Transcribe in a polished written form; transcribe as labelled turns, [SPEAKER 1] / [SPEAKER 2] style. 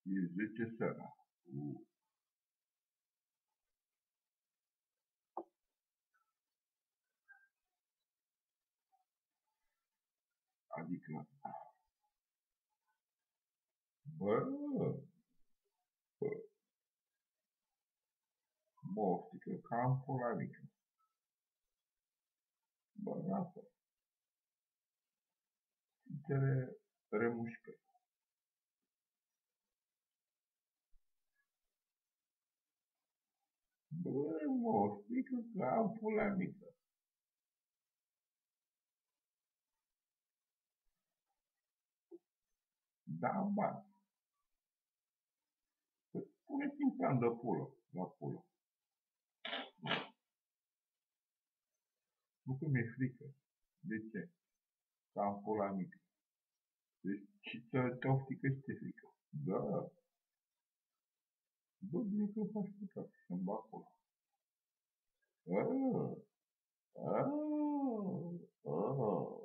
[SPEAKER 1] E 10 seara. Adică, bă, moftică, cam pula mică. Bă, asta. Litere remușcă. Bă, moftică, cam pula mică. Da, bani. Puneți un plan de pulă, la pulă. Nu că mi-e frică. De ce? Cam pula mică. Deci, și te oftică și te frică. Da. Bă, bine că faci putat să-mi bag pula. Ah, ah, ah.